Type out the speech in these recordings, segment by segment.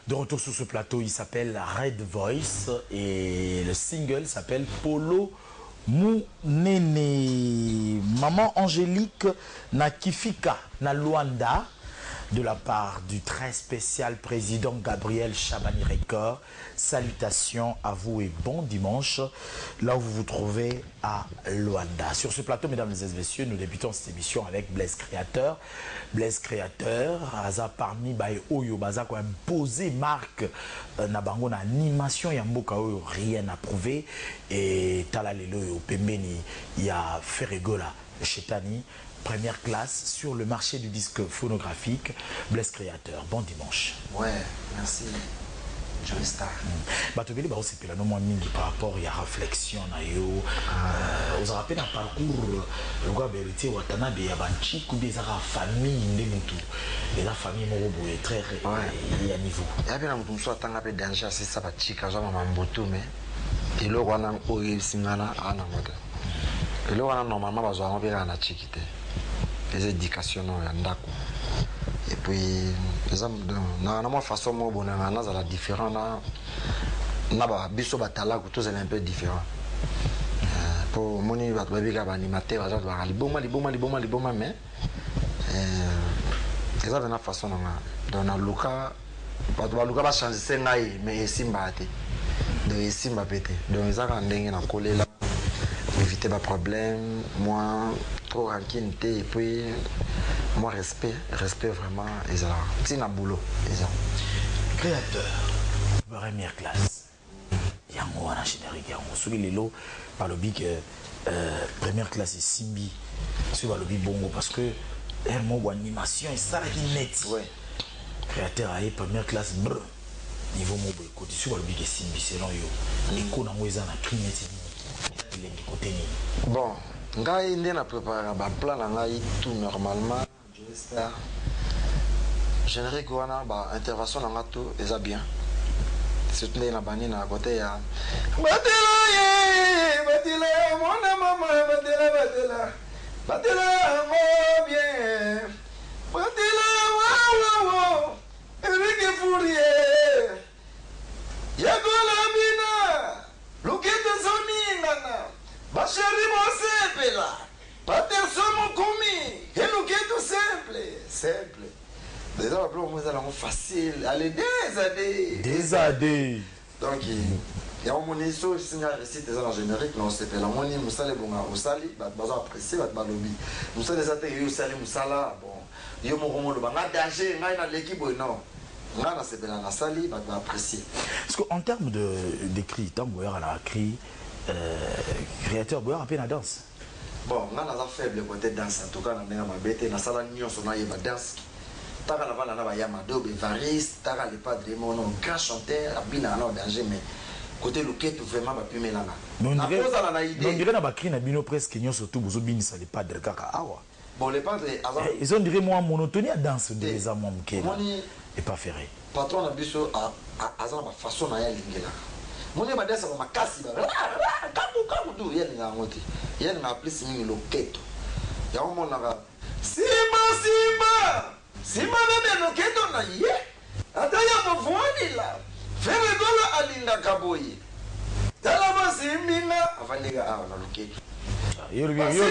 De retour sur ce plateau, il s'appelle Red Voice et le single s'appelle Polo Mounene. Maman Angélique Nakifika na Luanda, de la part du très spécial président Gabriel Chabani Record. Salutations à vous et bon dimanche, là où vous vous trouvez à Luanda. Sur ce plateau, mesdames et messieurs, nous débutons cette émission avec Blaise Créateur. Blaise Créateur, Aza parmi Baye Oyo, Baza quoi imposé marque Nabango na animation, Yamboka Oyo, rien à prouver. Et Talalelo Oyo, Pembeni, il y a Ferregola, Chetani. Première classe sur le marché du disque phonographique. Blaise Créateur, bon dimanche. Ouais, merci. Joey Star. Batobeli, c'est là, non, par rapport à la réflexion, vous vous rappelez un parcours, le gars, vérité, Watanabe, il y a Banchi, ou bien la famille, et la famille, est très à niveau. Il y a bien un peu de danger, c'est ça, Chica, j'en ai un boto, mais il y a un peu de singana, à la mode. Et là, normalement, on va avoir un chiquité. Les éducations, et puis, normalement, façon moi, on a différent. Là, biso batala, tout est un peu différent. Pour mon animateur, liboma, mais c'est une façon. Dans le Luka, va changer, mais Simba, donc Simba pété. Donc, ils ont collé là. Éviter mes problèmes, moi trop ranquinité et puis moi respect vraiment c'est un boulot. Créateur, première classe. Yango na générique yango soki lelo par le bic première classe et Simbi sur le bic bongo parce que elle mot animation et ça qui net. Ouais. Créateur a première classe brr niveau mobile côté sur le bic et Simbi selon yo. Et ko na ngoza na crinet. Bon, ngai ndé na préparé ba plan na ngai tout normalement. J'espère. Générique wana ba intervention na ngato eza bien. Surtout na bani na côté ya. Batela ye, batela mona mama batela. Batela mo bien. Batela wa. Enrique Fourier. Yagola mina. Loukete zoningana, bacheri mosepela, paterso mokomi, et loukete simple. Déjà, la plus facile, allez, des années. Donc, il y a un monisso, il y a un récit en générique, non, c'est pas la monnaie, Moussali, bon, Moussali, bah, apprécié, bah, lobby. Moussali, des attaques, Moussali, Moussala, bon, il y a un moment de danger, il y a l'équipe, non. Parce qu'en termes d'écrit, tant que vous avez écrit, créateur, vous avez la danse. Bon, on a faible côté danse, en tout cas, on a ma bête, on a ça, on a la danse. Tara la vana na yamado bevaris, tara le padre mon grand chanteur, abina na danger, mais côté loquette vraiment pas pu mélanger. On dirait na bakri na bino presque nyo surtout vous obini ça les padre kaka awa. Bon les padres, ils ont dirait moi monotonie à danse de les amants mké. Et pas ferré. Patron a biso à ma façon à y lingela. Mon est badessa ma casse. Kabu du yen na ngoti. Yen na plus mingi loketo. Ya mon na Simba bebe loketo na ye. Ataya bovoni la. Fere golo alinda kaboyi. Tala ba simbinga afandiga awa na loketo. Yo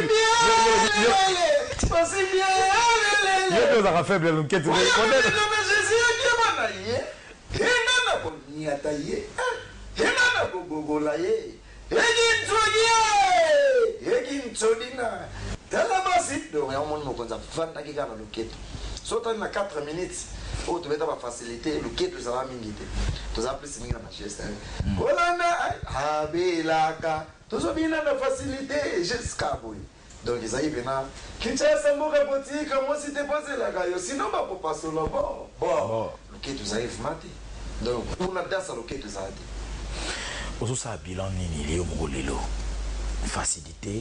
ça faible l'enquête. Sautant na 4 minutes, oh tu vas avoir facilité, le quai tu as mingité. Tu as plus mingi na Manchester. Olanda abelaka. Tu as bien la facilité jusqu'à boy. Donc ils arrivent maintenant. Kinshasa mboka boutique, moi si t'es passé la gaio, sinon pas pour passer là bas. Bon, le quai tu arrives matin. Donc pour la danse le quai tu as dit. Ozo sa bilan nini leo mongolelo. Facilité.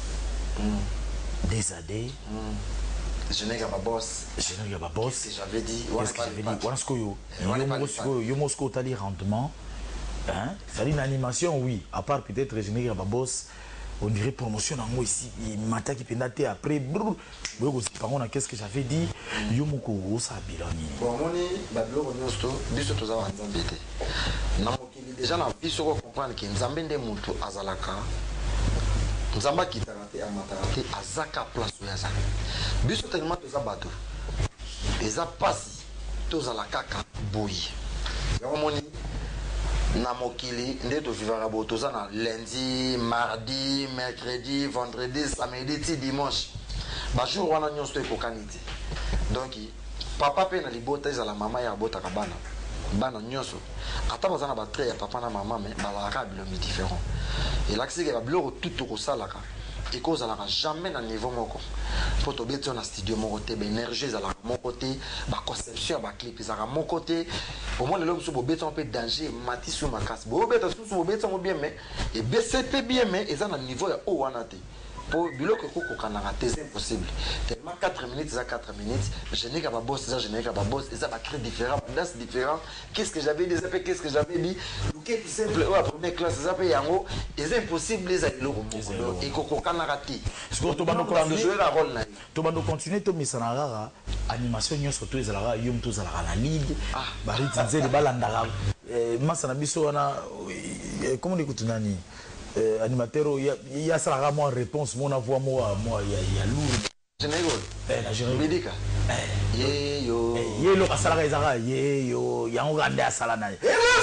Des années. Je n'ai pas boss. J'avais dit. Qu'est-ce que j'avais dit? Yo Moscou tali rendement. Hein? Ça dit une animation, oui. À part peut-être je n'ai pas boss. on dirait promotion en moi ici il mata qui pendate après brrr par contre qu'est-ce que j'avais dit yo moko ça bilani bon moni bablo nyosto biso toza wanzambe te na mokili déjà na biso ko comprendre que nzambe nde mutu azalaka nzamba kitaka te amataka te azaka place oyaza biso tellement toza bato eza pasi tozala kaka boyi yango moni na mokili nde tovivaka bo toza na lundi mardi mercredi vendredi samedi ti dimanche bajour wana nyonso ekokani te donc papa mpe na libota ezala mama ye abotaka bana nyonso ata baza na batrait ya papa na mama me bazalaka bilongi différent elakisike babiloko tu tokosalaka ekozalaka jamais na niveau moko po tobeti na studio moko te baénergie ezalaka moko te baconception ya baclip ezalaka moko te omoi lelo biso bobeti mpe danger mati su makasi bobeta susu bobeti yango bien mais ebese mpe bien mais eza na niveau ya o wana te po biloko ekokokanaka te c'est impossible tellement 4 minutes eza 4 minutes générique ya baboss eza générique ya baboss eza bacré différent danse différent qu'est-ce que j'avais dit eza mpe qu'est-ce que j'avais dit luketi simple oyo ya première classe eza mpe yango eza impossible eza eloko moko ekokokanaka te jouer la rôle na ye tobando continuer tomisana kaka animation nyonso to ezalaka yo moto ozalaka na ligue bariti nzeli balandaka masa na biso wana comment dikutu nani animateur il y a ça vraiment réponse mon voix moi il y a lourd Sénégal la génération médica yo lo kasala ezaka yo yango kande asala na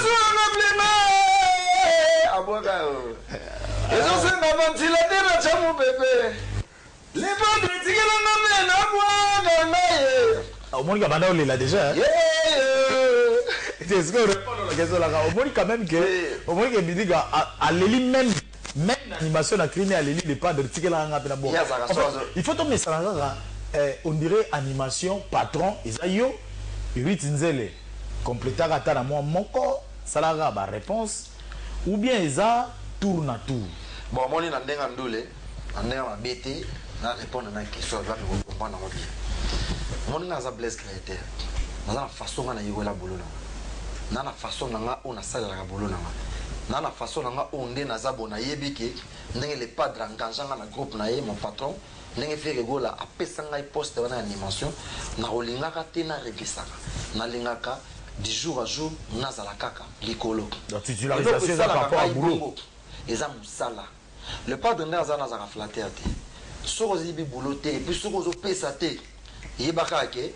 aboka ezo senga ventilateur cha mu bébé les padres tikela na mena bwa naye au moins banda olela déjà est-ce que répondre la question là au moins quand même que Bidiga à l'élite même l'animation a créé à l'élite les padres tikela nga pena bon il faut tomber ça là on dirait animation patron Isayo Ritinzele compléter ata na moi moko salaga ba réponse ou bien eza tour na tour bon moni na ndenga ndule ndenga mabete na répondre na question va me comprendre en bien moni na za bless créateur na façon na yola bolona na façon nga on sala la bolona na façon nga on nde na za bona yebike ndenge le padre engaganga na groupe na ye mon patron ndenge fere gola apesa ngai poste wana animation na olingaka te na revisaka na lingaka du jour à jour nazala kaka likolo la titularisation ça par rapport à boulot eza musala le padre nde aza nazaka flatter te soko zibi boulot te et puis soko zo pesa te yebaka ke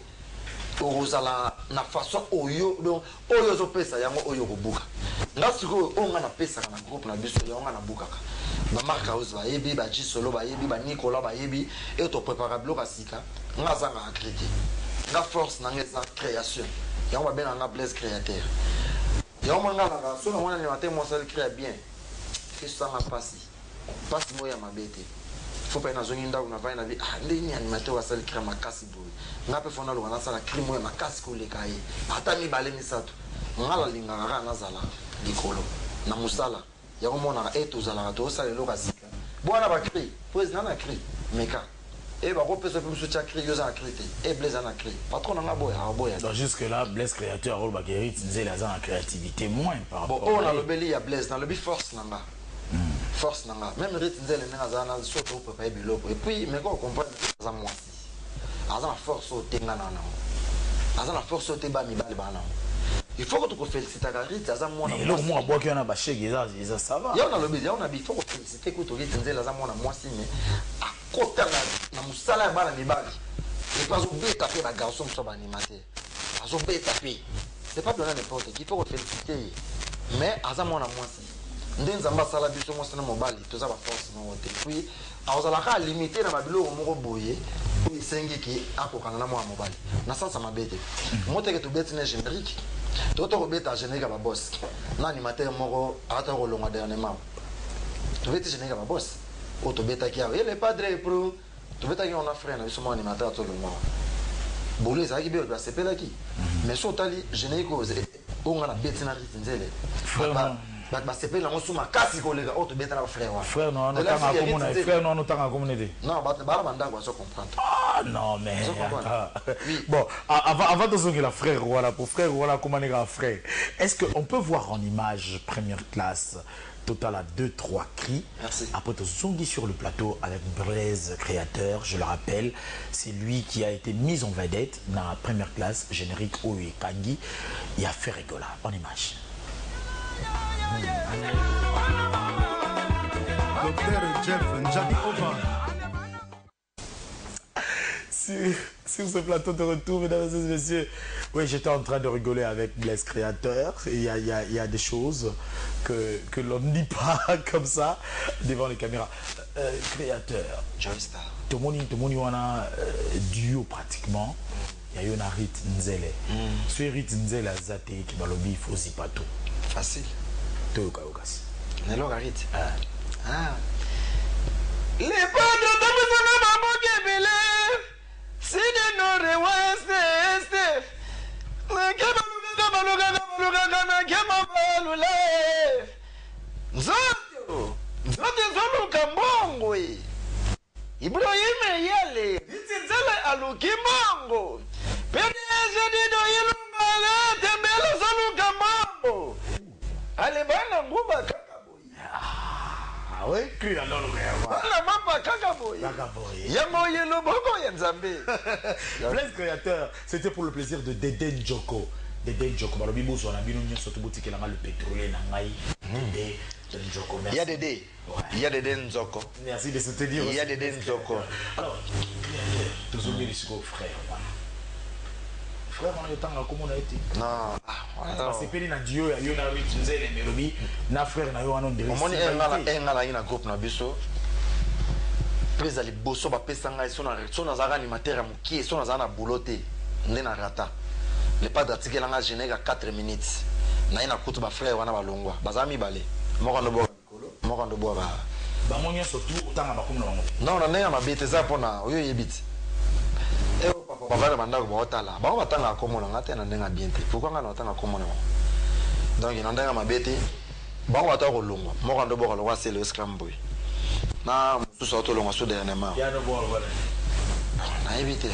ozala na façon oyo donc oyo zo pesa yango oyo kobuka nga siko onga na pesa na groupe na biso yango na bukaka ba marka ozo bayebi ba Jisolo bayebi ba Nicolas bayebi et to préparer bloc asika nga zanga accrédité nga force na ngeza création yango ba bena nga bless créateur yango manga na so na mwana ni matin moi ça crée bien que ça m'a passé passe moi ya mabete faut pas na zongi ndako na vai na vie ndeni animateur wa sala crée makasi boy nga pe fona lo na sala crime moi makasi ko le kai ata mi bale misato ngala lingaka kana zala likolo na musala yango mona eto zala to sala lo kasika bona ba cri président na cri meka et ba ko pesa pe soutien cri yo za cri te et blaise na cri patron na boya boya donc jusque là blaise créateur rôle baguerit nzela za en créativité moins par rapport bon on a le beli ya blaise dans le bi force nanga force nanga même rit nzela nanga za na soto pe pa biloko et puis mais ko comprendre za moi aza na force o tenga na na aza na force o te ba mi bale bana il faut que tu félicites à Rit aza mona mais le moi bois qui on a bâché ça ça va ya on a le bidi on a bi faut féliciter que tu rit nzela aza mona moi si mais à côté na musala bana mi bale et pas oublier taper la garçon sur animateur azo be taper c'est pas donner n'importe qui il faut féliciter mais aza mona moi si ndenza sala biso mo sana mobali toza ba force no wote puis azala ka limiter na babilo moko boye pour sengi ki akokanga na mo mobali na sasa mabete moteke to beti na générique toto ko beta générique ba boss na animateur moko ata ko longa dernièrement to beti générique ba boss o to beta ki il est padre pro to beta ki on a frère na biso mo animateur to longa bolo ça ki be ba sepela ki mais so tali générique o nga na beti na ritinzele ba sepela ngo suma kasi ko lega o to beta na frère wa frère non tanga komona frère non tanga communauté non ba banda ko so comprendre ah non mais bon avant de zonger la frère voilà pour frère voilà comment les frère est-ce que on peut voir en image première classe total à 2-3 cris. Merci. Après, Zongi sur le plateau avec Blaise Créateur, je le rappelle, c'est lui qui a été mis en vedette dans la première classe, générique Oye Kangi. Il a fait rigoler en image. Docteur Jeff Ndjadi Ova. Sur ce plateau de retour, mesdames et messieurs, oui, j'étais en train de rigoler avec Blaise Créateur. Il y a des choses que l'on ne dit pas comme ça devant les caméras. Créateur, Joystar. tout le monde on a duo pratiquement. Il y a eu un Rit Nzele. Ce Rit Nzele a zaté qui va lobby, il faut y pas tout. Facile. Tout au cas où casse. Nelo Rit. Ah. Les pas de Tamazana Mamokebele. Si de Nore West. Nzoto zoluka mbongo Ibrahim yale Nzele aluki mbongo PDG dido yilungala tembele zoluka mbongo alibana nguba kakaboyi Ah oui, crie la langue. bana mamba kakaboyi yamo yelo boko ya Nzambe. Blaise Créateur, c'était pour le plaisir de Dédé Njoko. Dédé Njoko, balobi boso na bino nyoso to boutique la le pétrolier na ngai. Dédé Njoko. Il y a Dédé. Il y a Dédé Nzoko. Merci de soutenir. Il y a Dédé Nzoko. Alors, tous oubliés sur frère. Frère, on a tant comme on a été. Non. C'est péri na Dieu, ya yo na Rit Nzele melobi na frère na yo anon de. On moni engala ina groupe na biso. Pesa li boso ba pesa ngai sona zaka animateur ya mukie sona zaka na boulotte ndena rata. Le pas d'article nga générique à 4 minutes. Na ina kutu ba frère wana balongwa. Bazami balé. Moko ndo bo. Moko ndo bo ba. Ba monya surtout autant ba comme na bango. Non, na nenga mabete za pona oyo yebiti. Eh papa ba banda ko botala. Ba ba tanga komona ngate na nenga bien te. Pourquoi nga na tanga komona? Donc ina ndenga mabete. Ba ba ta ko longwa. Moko ndo bo ko lwa c'est le scrum boy. Na mususu otolongwa so dernièrement. Ya no bo voilà. Na éviter.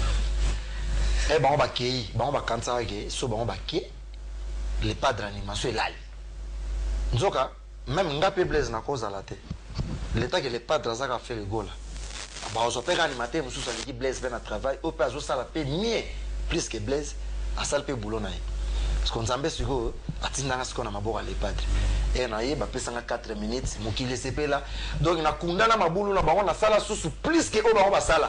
Eh ben on va kei, on va kansa ke, so on va ke les pas d'animation là. Nzoka même ngape Blaise na cause la te. L'état que les pas de ça fait le goal. Ba on s'opère animateur mususu l'équipe Blaise vient à travail, au pas ça la paie mieux plus que Blaise à ça le paie boulot na. Parce qu'on s'embête sur eux, atinda nga sikona maboko les padres. Et na yeba pesa nga 4 minutes, mokile sepe là. Donc na kundana mabulu na bango na sala susu plus que o ba sala.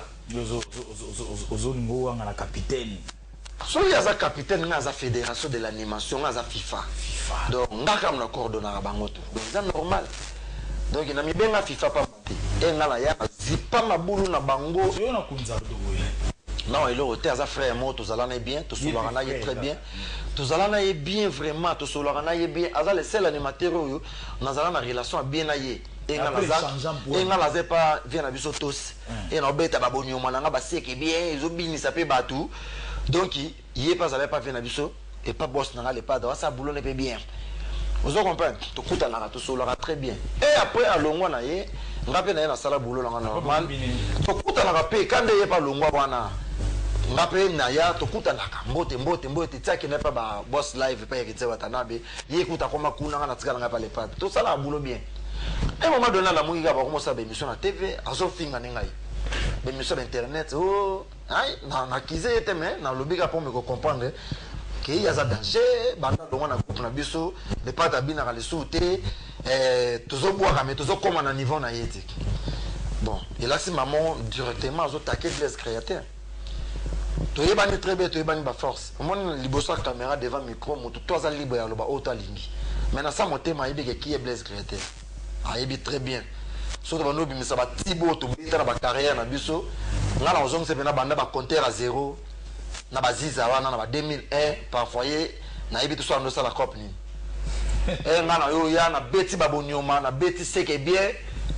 Ozoningo wanga la capitaine. So il y a un capitaine, il y a la fédération de l'animation, il y a FIFA. Donc il y a un coordonnateur bango tout. Donc c'est normal. Donc il y a bien FIFA pas maté. Et il y a zipa mabulu na bango. Tu na kunza do boye. Non, il est à frère moi, tous allons bien, tous allons très bien. Tous allons bien vraiment, tous allons bien. Azal le seul animateur où nous avons une relation bien aillée. Et nga pas vient à biso tous. Et na beta babonyo mananga ba seke bien, ils ont bini ça peut batou. Donc il est pas allé pas vient à biso et pas boss na le pas ça boulot ne peut bien. Vous comprenez? To kuta na to solo très bien. Et après à longwa na ye, ngape na na sala boulot na normal. To kuta na pe quand il pas longwa bwana. Ngape na ya to kuta na mbote tsaki na pas ba boss live pa yekitse watanabe. Ye kuta koma kuna na tsika na pas le pas. To sala boulot bien. À un moment donné, la musique va commencer à émission à TV, à Zofing, à Nengai. Émission d'internet, oh, aïe, na kizé était mais, na lobby pour me comprendre qu'il y a un danger, banda dans na groupe na biso, les pas d'abina à les sauter, toujours boire, mais toujours comme à niveau na yétique. Bon, et là c'est maman directement à attaquer les créateurs. Tu es banni très bien, tu es banni ba force. Au moins libosa caméra devant micro, mon tout toi libre à l'oba auto lingi. Maintenant ça mon thème est qui est Blaise Créateur. Ah, il est très bien. Surtout quand nous avons un petit peu de carrière, nous avons un compteur à zéro. Nous avons 2001 par foyer. Nous avons tout ça dans la COP. Nous avons un petit babonyoma, un petit seke bien.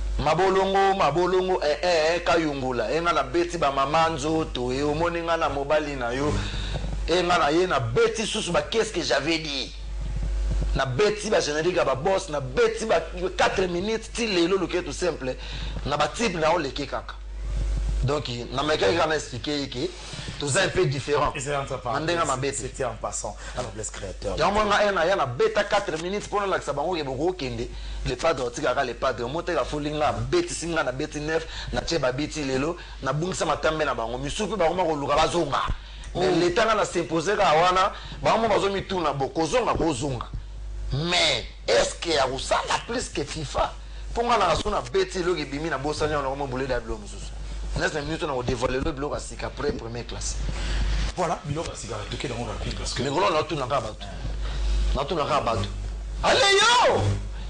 Mabolongo, kayungula. Nous avons un petit bamamanzo, tout et au monde, nous avons un mobile. Et nous avons un petit sous qu'est-ce que j'avais dit. Na beti ba générique ba boss na beti ba 4 minutes style lelo le tout simple na ba type na on le kaka donc na meka kana expliquer que Tous un peu différent. C'était en passant. Alors, laisse créateur. Il y a un bêta 4 minutes pour la Sabango et Bogo Kende. Les padres, les padres, monter la fouling là, bêti singa, na bêti neuf, na tcheba bêti lelo, na bungsa matambe na bango. Misupe baroma ko bazonga. Mais l'état n'a s'imposé à wana, baroma bazomi tout na bokozonga kozonga. Mais est-ce qu'il y a ça la plus que FIFA? Pour moi, la zone a bêti le bimi na bossani on a vraiment boulé la blom. Laisse les minutes on a dévoilé le bloc à Sika après première classe. Voilà, Bilo Sika tout qui dans rapide parce que mais gros là tout n'a pas battu. Na tout n'a pas battu. Allez yo!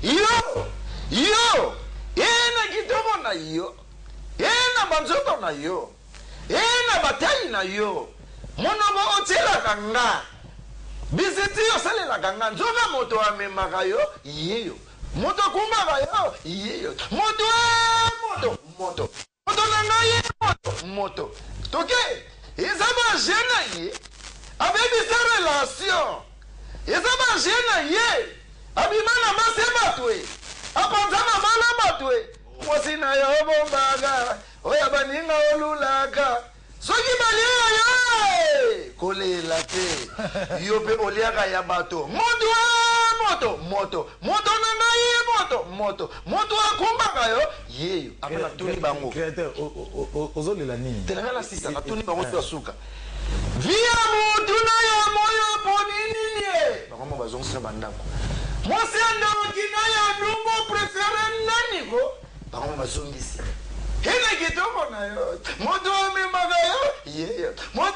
Yo! Ena kidogo na yo. Ena banzoto na yo. Ena bataille na yo. Monobo otela kanga. Biziti yo sale la kanga. Nzoga moto amemaka yo. Yeyo. Moto kumaka yo. Yeyo. Moto. Moto nanga ye moto. Toke. Ezaba jeune ye. Avec des relations. Ezaba jeune ye. Abimana masema twe. Apanzana mala matwe. Mwasina yo bombaga. Oya baninga olulaka. Soki balia yo. Kole late. Yope oliaka ya bato. Moto nanga ye moto akumbaka yo. Yeyo. Apela tuni bango. Créateur ozole la nini. Tenanga la sisa na tuni bango to suka. Via mutuna ya moyo ponini ye. Bango bazongisa bandako. Moi c'est un kina ya numbo préféré nani ko bango bazongisi hele kitoko na yo moto amemaka yo yeyo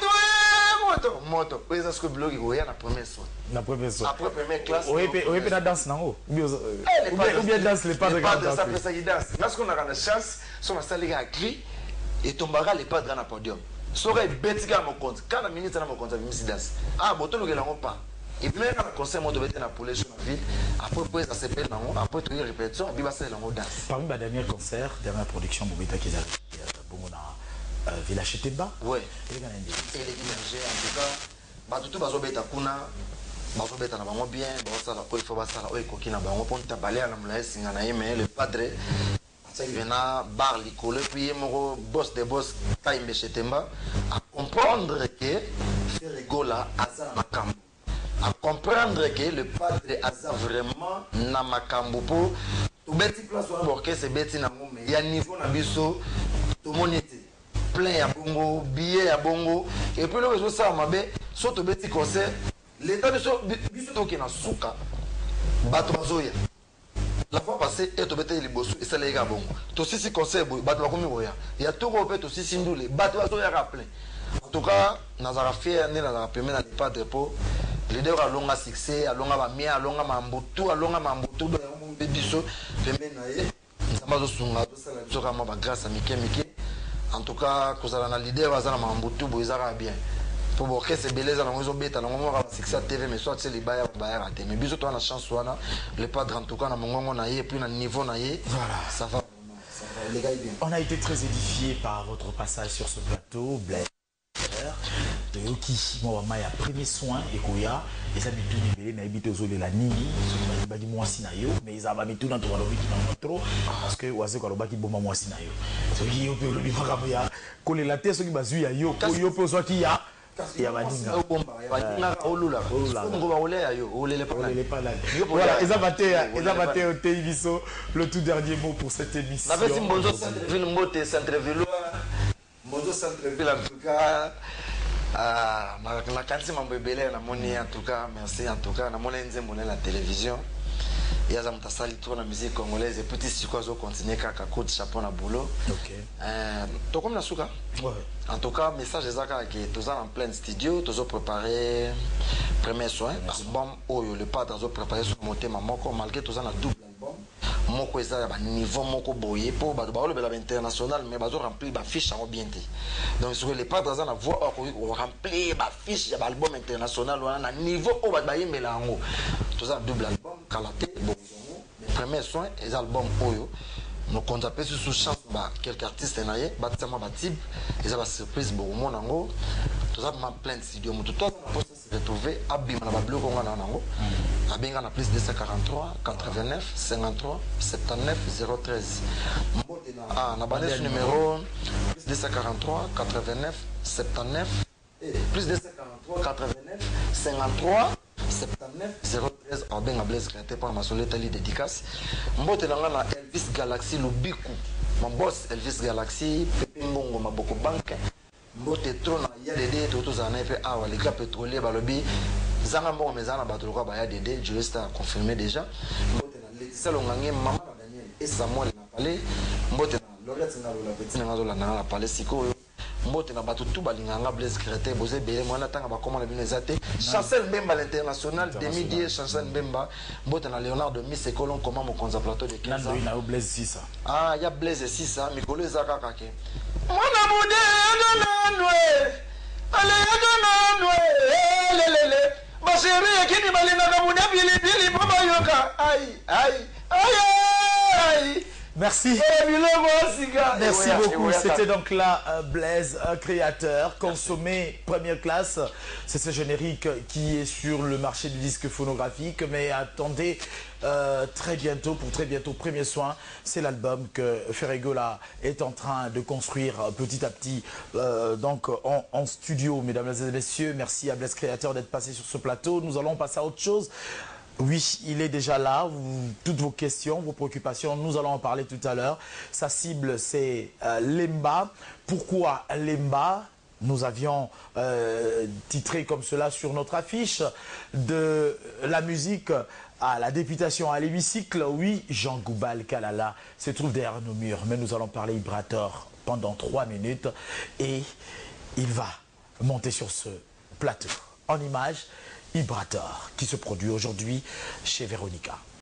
moto oza ce que blogi oya na première soir après première classe oyepe na danse nango ou bien danse les padres ça fait ça qui danse parce qu'on a la chance son asali à cri et tombera les padres na podium sora betika mo compte quand la minute na mo compte misi danse botolo ke lango pas. Et puis même quand le conseil m'a donné la poulet sur la ville, après ça s'appelle après toute une répétition, et puis c'est la mode. Parmi les derniers concerts, dernière production, Bobita qui a Village Chetemba. Oui. Et les énergies, en tout cas, tout le monde est kuna, bazobeta na bango bien, bazosala ko ifo basala o ekoki na bango pour tabaler na mulaye singa na yeme le padre. Ça vient bar likolo puis moko boss de boss Taimbe Chetemba à comprendre que Ferregola asa makambo. À comprendre que le padre a vraiment na makambo po to beti place wa borke se beti na ngome ya niveau na biso to monite plein ya bongo billet ya bongo et puis le réseau ça mabe so to beti concert l'état biso to ki na suka bato bazoya la fois passée et to beti liboso et ça les gars bongo to sisi concert bato bakomi boya ya to ko pe to sisi ndule bato bazoya ka plein en tout cas nazara fier ne nazara permettre na padre po leader alonga succès alonga ba mia alonga mambutu do ya biso pembe na ye nzamba sunga to sala biso kama ba grâce à mike en tout cas kozala na leader azana mambutu boizaka bien pour boke se beleza na ngozo beta na ngomo ka succès TV mais soit c'est les baya raté mais biso to na chance wana le padre en tout cas na mongongo na ye puis na niveau na ye voilà ça va les gars bien. On a été très édifié par votre passage sur ce plateau Blaise Toyoki moi ya premier soin ekoya eza bitu libéré na bito zole la nini so ba di mwasi na yo mais eza ba bitu na to balobi na trop parce que waze ko lobaki bomba mwasi na yo so yo pe lobi makambo ya kolela te soki bazwi ya yo ko yo pe so ki ya baninga bomba ya baninga olula ngo ba ole ya yo olele pas là voilà eza baté au télévision le tout dernier mot pour cette émission la vesi mbonzo centre-ville mbote centre-ville mbonzo centre-ville en tout cas la kanti mambo ebele na moni en tout cas merci en tout cas na mona nzembo na la télévision et azam tasali trop la musique congolaise et petit siko zo continuer kaka coup de chapeau na boulot OK to comme na suka en tout cas message ezaka que tous en plein studio tous préparer premier soin album oyo le pas dans préparer sur monter mamoko malgré tous en double album moko eza ba niveau moko boye po ba ba le bela international mais bazo remplir ba fiche en bien té donc sur les pas dans la voix on remplir ba fiche ya album international wana na niveau o ba yemela ngo tous en double album kalaté bon premier soin les albums oyo nous comptons sous chance bah quelques artistes naie bâtiment batib ils ont la surprise bon mon ango tout ça m'a plein de studio tout ça se retrouver abima na bloc on a nango abenga na plus 243 89 53 79 013 na bande numéro 243 89 79 Plus de 43 89 53 79 013 Abenga Blaise créateur par ma solette ali dédicace. Mbote na ngana Elvis Galaxy Lubiku. Mon boss Elvis Galaxy Pepe Mbongo Maboko Bank. Mbote trop na ya dede toto zana pe awa les gars pétroliers balobi zanga mbongo mezana batoloka ba ya dede je reste à confirmer déjà. Mbote na Laetitia Longange maman Daniel et Samuel na parlé. Mbote na Lorette na la petite na zo la na parlé siko. Mbote na bato tout balinganga Blaise créateur bozé belé mwana tanga ba comment la binezate Chancel Mbemba l'international demi-dié Chancel Mbemba mbote na Léonard de Miss Colon comment mon konza plateau de 15 ans na Blaise 6 ah ya Blaise 6 hein mikolo ezaka kake mwana mude nonwe ale nonwe lelele baseri ekini balinga na mude bilibili mama yoka ai Merci. Merci beaucoup. C'était donc là Blaise, créateur, consommé première classe. C'est ce générique qui est sur le marché du disque phonographique. Mais attendez, très bientôt, pour très bientôt, premier soin, c'est l'album que Ferregola est en train de construire petit à petit donc en studio. Mesdames et messieurs, merci à Blaise, créateur, d'être passé sur ce plateau. Nous allons passer à autre chose. Oui, il est déjà là. Toutes vos questions, vos préoccupations, nous allons en parler tout à l'heure. Sa cible, c'est Lemba. Pourquoi Lemba? Nous avions titré comme cela sur notre affiche de la musique à la députation à l'hémicycle. Oui, Jean Goubal Kalala se trouve derrière nos murs. Mais nous allons parler Ibrator pendant 3 minutes. Et il va monter sur ce plateau. En image, Ibrator, qui se produit aujourd'hui chez Véronica.